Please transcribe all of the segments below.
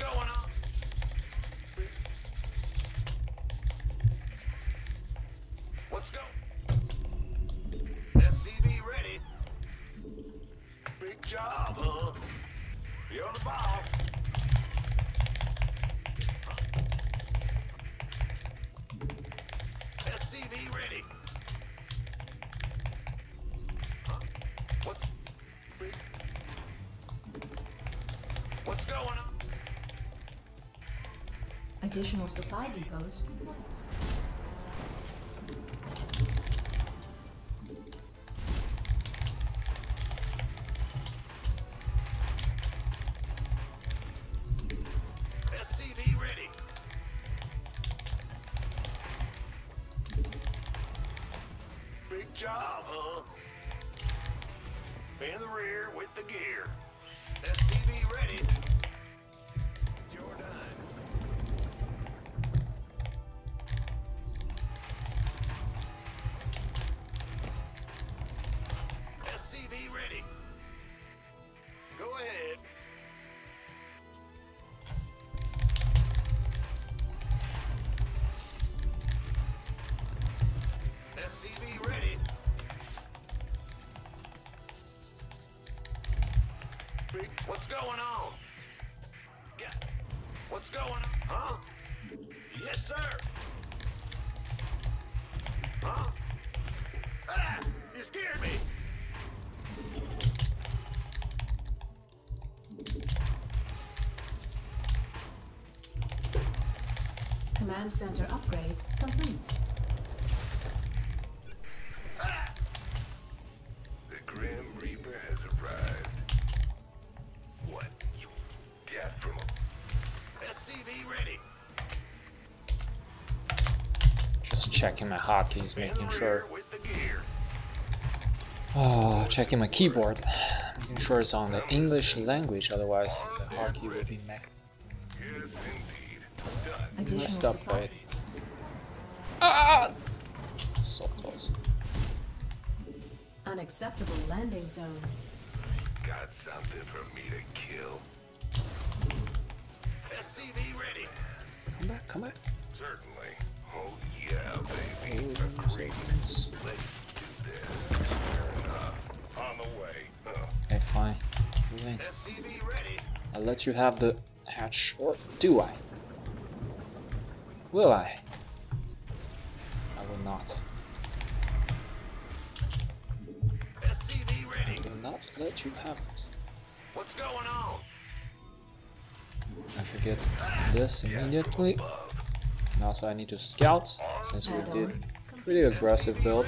going on? What's going? SCV ready. Big job, huh? You're the boss. SCV ready. Huh? What's going on? Additional supply depots. SCV ready. Big job, huh? In the rear with the gear. SCV ready. You're done. SCV ready. Go ahead. SCV ready. What's going on? Yeah. What's going on? Huh? Yes, sir. Huh? Ah! You scared me. Command center upgrade complete. Ah! The Grim Reaper has arrived. What? You death from a SCV ready. Just checking my hotkeys, making sure. With the gear. Checking my keyboard, making sure it's on the English language. Otherwise, the hotkey will be Yes, indeed. Done. Additional messed up, supply right? depots. Ah! So close. Unacceptable landing zone. Got something for me to kill. SCV ready. Come back, come back. Certainly. Oh yeah, baby. Oh, Agreed. seconds. Let's do this. On the way. Okay, fine. You win. SCV ready. I'll let you have the hatch, or do I? Will I? I will not. SCV ready. I will not let you have it. What's going on? I should get this immediately. And also I need to scout, since we did pretty aggressive build.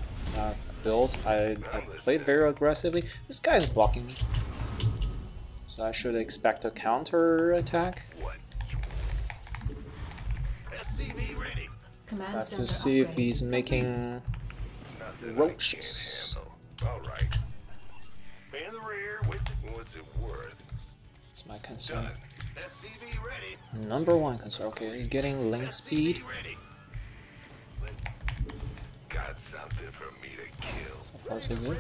I played very aggressively. This guy's blocking me. So I should expect a counter attack. What? SCV ready. Command I have to center see if upgrade he's making Nothing I roaches. can't handle. All right. In the rear with what's it worth? It's my concern. Done. SCV ready. Number one concern. Okay, he's getting link speed. SCV ready. Got something for me to kill. So far so good.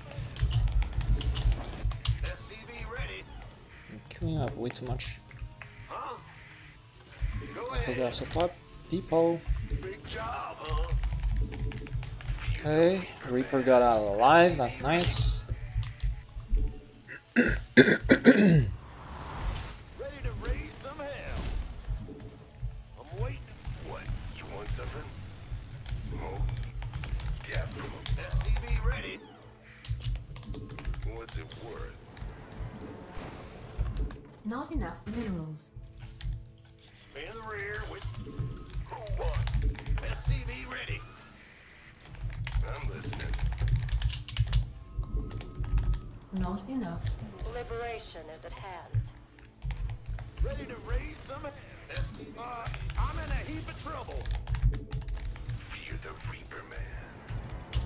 SCV ready. I'm queuing up way too much. Huh? Go I forgot ahead. supply depot. Big job, huh? Okay, Reaper got out alive. That's nice. Ready to raise some hell. I'm waiting. What? You want something? Oh, yeah. SCV ready. What's it worth? Not enough minerals. In the rear with what? SCV ready. I'm listening. Not enough. Liberation is at hand. Ready to raise some hell. I'm in a heap of trouble. You're the Reaper Man.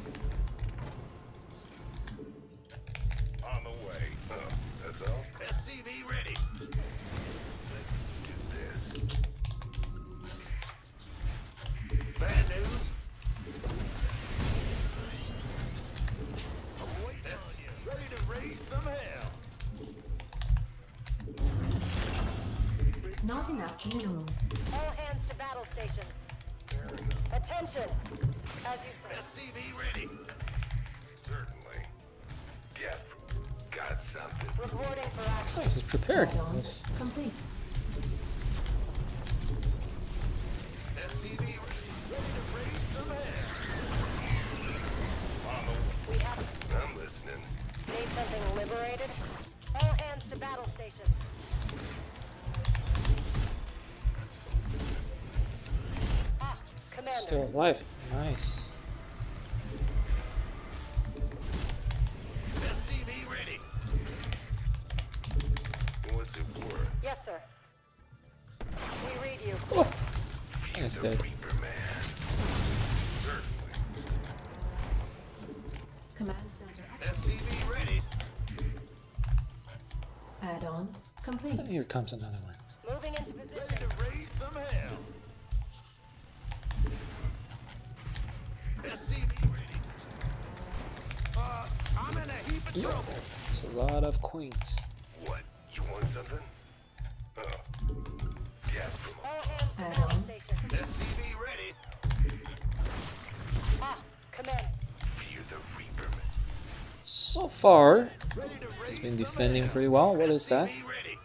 On the way. That's all? SCV ready. Let's do this. Bad news. I'm waiting on you. Ready to raise some hell. Not enough minerals. All hands to battle stations. Attention! As you said. SCV ready. Certainly. Jeff, got something. Reporting for action. Nice, he's prepared. Add-on Yes. complete. SCV ready. Ready to raise some hell. We have I'm listening. need something liberated. All hands to battle stations. Ah, Commander. Still alive. Nice. SCV ready. What's it worth? Yes, sir. We read you. Oh, he's dead. Reaper man. Certainly. Command center up. SCV ready. Add-on complete. Here comes another one. Moving into Ready position. to raise some hell. SCV ready. I'm in a heap of Yo, trouble. it's a lot of queens. What? You want something? Oh. Yes, from All hands to Add-on. battle stations. SCV ready. Ah, Command. You're the Reaper man. So far, Ready to raise he's been some defending hell. pretty well. What is that? SCV ready.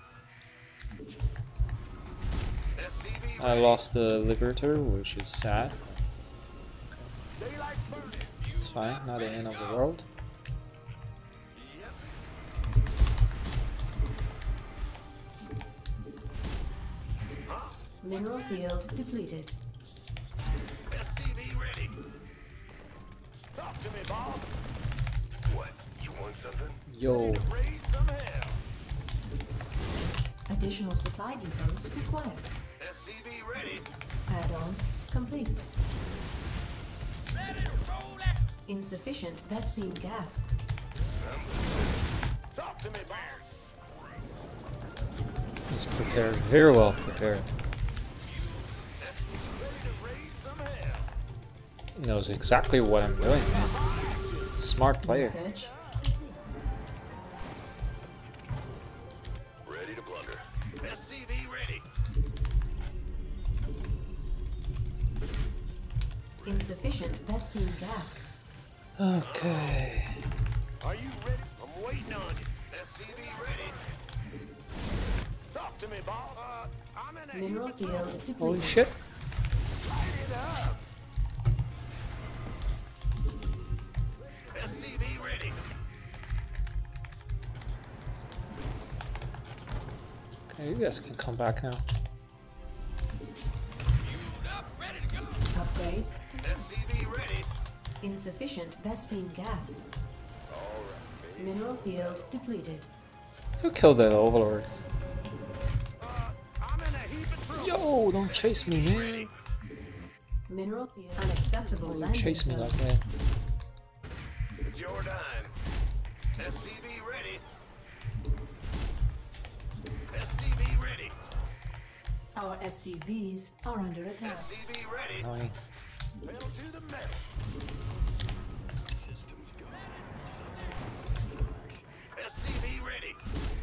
SCV I ready. lost the Liberator, which is sad. Daylight's burning. It's fine, not the end of the world. Yep. Mineral field depleted. SCV ready. Talk to me, boss. What? You want something? Yo, Raise some hell. Additional supply depots required. SCV ready. Add-on complete. Ready to roll that. Insufficient Vespene gas. Talk to me, boss. he's prepared, very well prepared. Ready to raise some hell. He knows exactly what I'm doing, man. Smart player. Research Ready to blunder. SCV ready. insufficient Vespene gas. Okay. Are you ready? I'm waiting on you. SCV ready. Talk to me, boss. I'm in a Mineral heap of trouble. field Holy depleted. shit. Light it up. SCV ready. Okay, you guys can come back now. Queued up, ready to go. Upgrade. SCV ready. Insufficient Vespene gas. All right. Mineral field depleted. Who killed that Overlord? I'm in a heap of trouble. Yo, don't chase me, man. Ready. Mineral field unacceptable You landing chase me zone. like that. Jordan. SCV ready. SCV ready. Our SCVs are under attack. SCV ready. Annoying. Pedal to the metal. Systems go. SCV ready.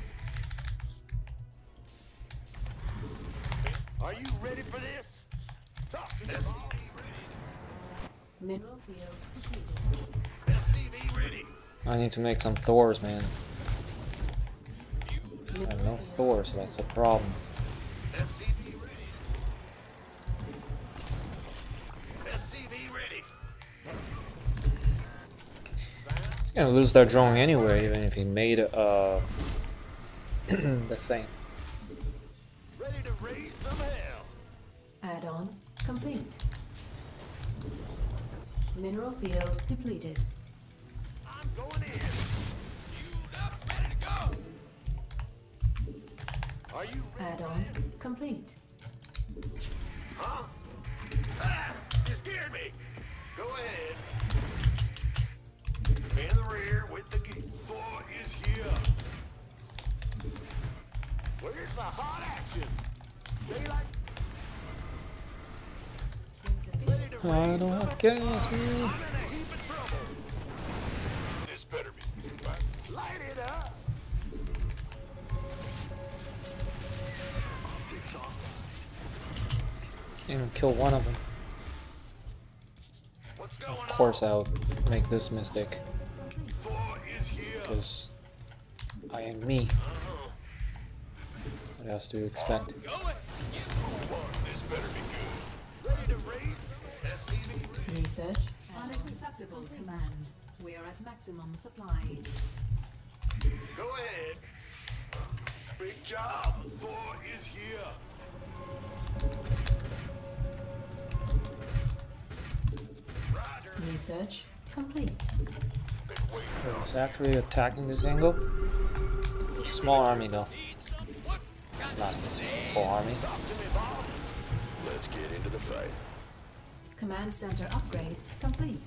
Are you ready for this? Talk to me. SCV ready. Mineral field depleted. SCV ready. I need to make some Thors, man. I have no Thor, so that's a problem. SCV ready. SCV ready. He's gonna lose that drone anyway, even if he made the thing. Ready to raise some hell. Add-on complete. Mineral field depleted. I'm going in. Queued up, ready to go. Are you ready? Add-on complete. Huh? Ah, you scared me. Go ahead. In the rear with the geek. Boy is here. Where's the hot action? Daylight. Ready Insufficient. to I raise don't some have gas, man. I'm in a heap of trouble. This better be. Light it up. Optics on. even kill one of them. Of course I'll make this mistake. Because I am me. What else do you expect? Research. Unacceptable command. We are at maximum supply. Go ahead. Big job. Thor is here. Roger. Research complete. It's actually attacking this angle. Small army though. It's not his full army. Talk to me, boss. Let's get into the fight. Command center upgrade complete.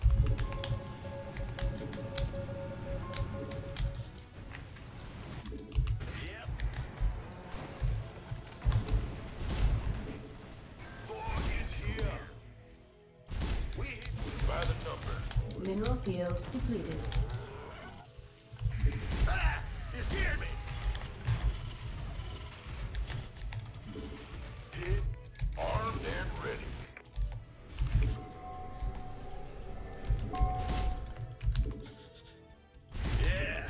Yep. Thor is here. We hit by the number. Mineral field depleted. Ah! You scared me. Hit, armed and ready. Yeah.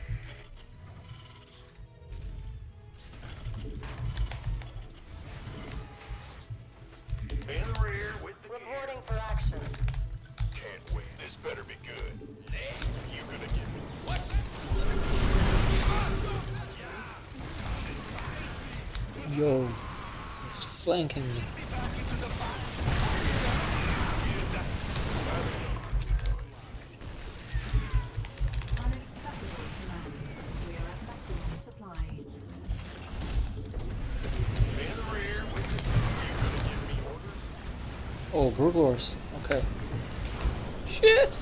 In the rear with the Reporting for action. Can't wait. This better be good. You gonna get me? What? Yo, he's flanking me. Unacceptable command. We are at maximum supply. In the rear with the You gonna give me orders? Oh, Brood Wars. Okay. Shit!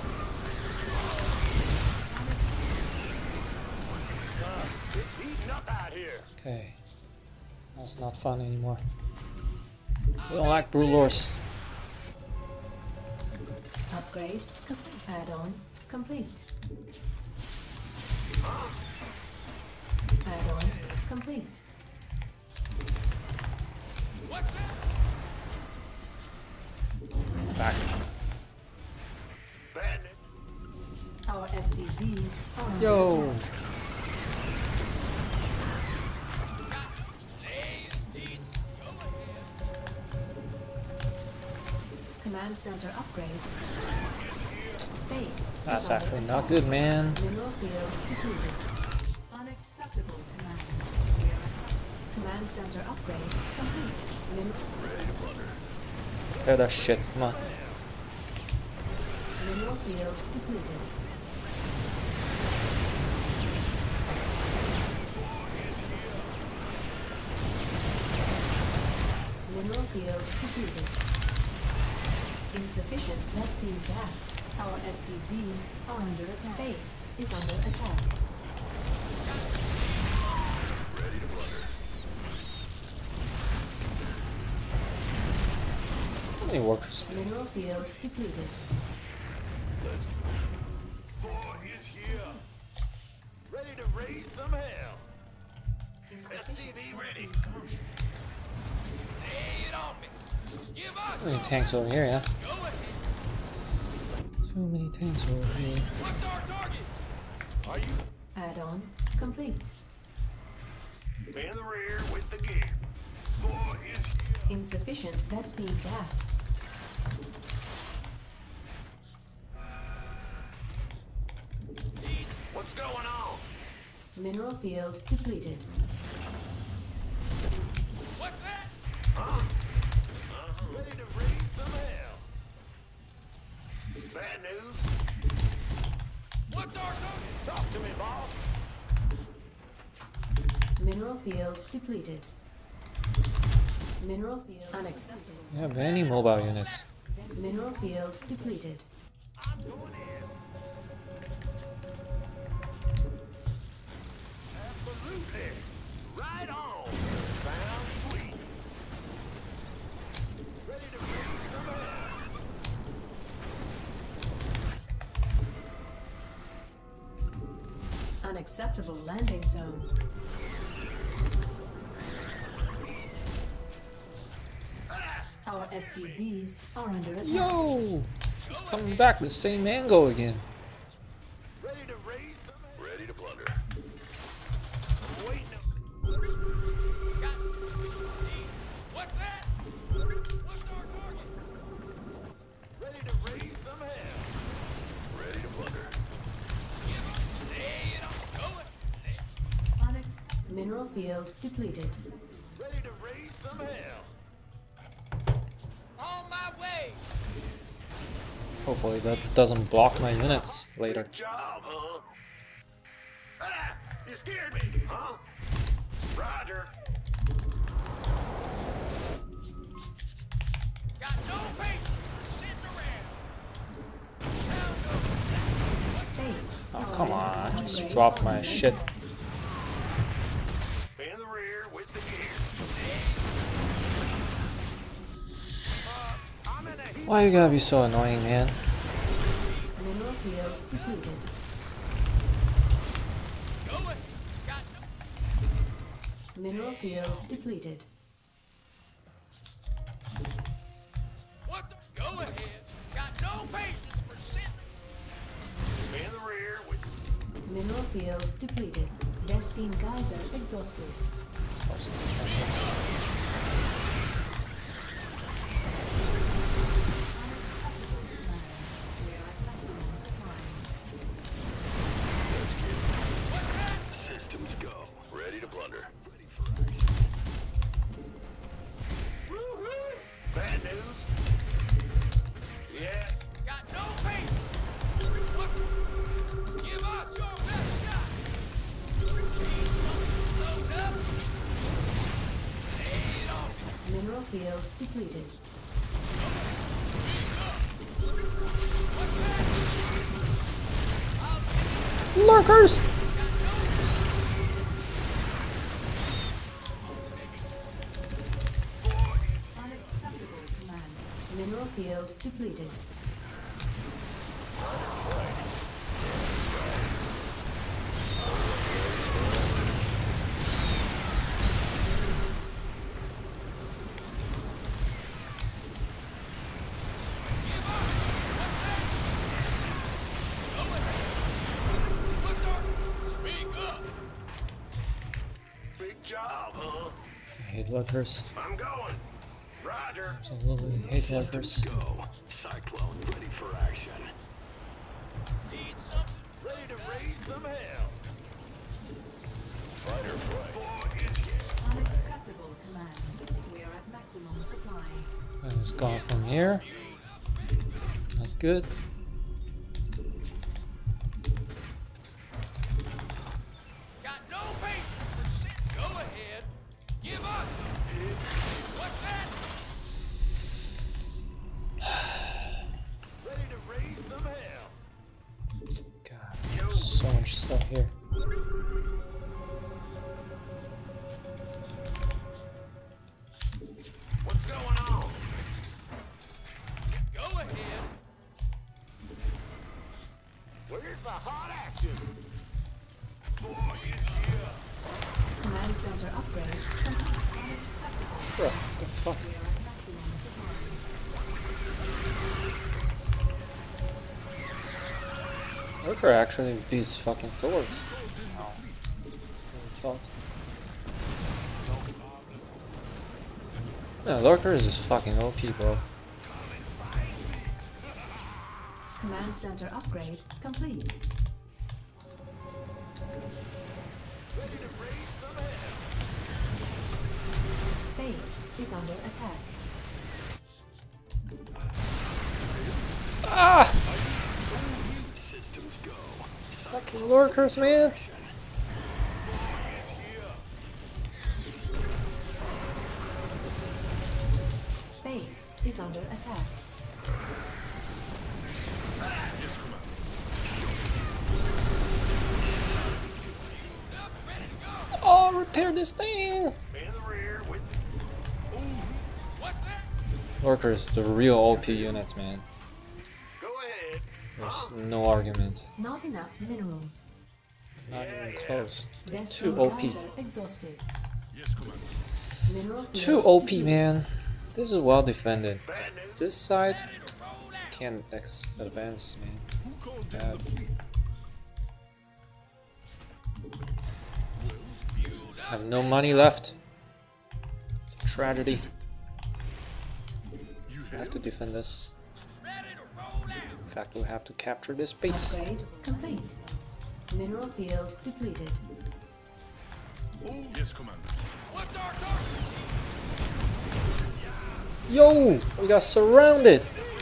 It's heating up out here. Okay. That's not fun anymore. We don't like Brood Wars. Upgrade complete. Add-on complete. Add-on complete. Back. Bandit. Our SCVs are under Yo! attack. Command center upgrade. Base. That's is under actually attack. not good, man. Mineral field depleted. Unacceptable command. We are at command center upgrade complete. Hear that shit, come on. Mineral field depleted. Mineral field depleted. Insufficient Vespene gas. Our SCVs are under attack. Base is under attack. How many workers? Mineral field depleted. Thor is here. Ready to raise some hell. SCV ready. Lay it on me. Give up. Too many tanks over here, yeah? So many tanks over here. What's our target? Are you Add-on complete. in the rear with the gear? Thor is here. Insufficient Vespene gas. What's going on? Mineral field depleted. What's that? Huh? Ready to raise some hell. Bad news. What's our target? Talk to me, boss. Mineral field depleted. Mineral field unacceptable. Do you have any mobile units? Mineral field depleted. I'm going in. Absolutely. Right on. Sounds sweet. Ready to raise some hell. Unacceptable landing zone. Ah! SCVs are under attack. Yo! It's coming back the same angle again. Ready to raise some hell? Ready to plunder. Waiting. What's that? What's our target? Ready to raise some hell. Ready to plunder. Mineral field depleted. Ready to raise some hell. On my way. Hopefully that doesn't block my units later. Good job, huh? Ah, you scared me, huh? Roger. Got no patience for sitting around. Base. Oh, is come under on. attack. Just drop my shit. In the rear with the gear. I'm in a heat. Why you gotta be so annoying, man? Mineral field depleted. Going. Got no. Mineral field depleted. What's up? Go ahead. Got no patience for sitting. In the rear with. Mineral field depleted. Vespine geyser exhausted. Systems go. Ready to plunder. Bad news. Yeah. Got no patience. Give us your best shot. Load up. Lay it on. Mineral field depleted. Lurkers! Unacceptable command. Mineral field depleted. Big job, huh? I hate lurkers. I'm going. Roger. Absolutely hate lurkers. Go. Cyclone ready for action. Need something? Ready to raise some hell. Fighter flight is here. Unacceptable command. We are at maximum supply. I just gone from here. That's good. Got no patience for shit. Go ahead. Give up. What's that? Ready to raise some hell. God, there's so much stuff here. What's going on? Go ahead. Where's the hot action? Boy, it's here. Command center upgrade complete. Unacceptable. Bro, what the fuck? We are at maximum supply. Lurker actually beats fucking Thor's. Wow. Never thought. Yeah, Lurker is just fucking OP, bro. Command center upgrade complete. Ready to raise some hell. Base is under attack. Ah! Systems go. Fucking Lurkers, man! Base is under attack. Oh, repair this thing! In the rear with. Ooh. What's that? Lurkers, the real OP units, man. Go ahead. There's no argument. Not enough minerals. Not even close. Vespine Too OP. geyser exhausted. Yes, Commander. Mineral field Too OP, depleted. man. This is well defended. This side can't advance, man. It's bad. I have no money left. It's a tragedy. I have to defend this. In fact, we have to capture this base. Upgrade complete. Mineral field depleted. Yes, Commander. What's our target? Yo! We got surrounded!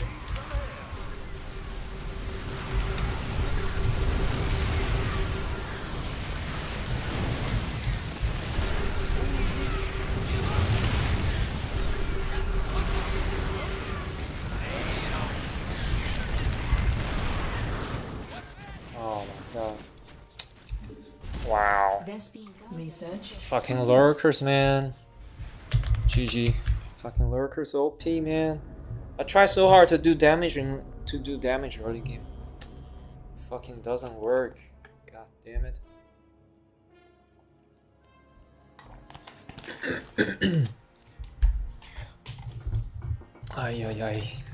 Oh my god. Wow. Research. Fucking lurkers, man. GG. Fucking lurkers OP, man. I try so hard to do damage early game. Fucking doesn't work. God damn it. Ay ay ay.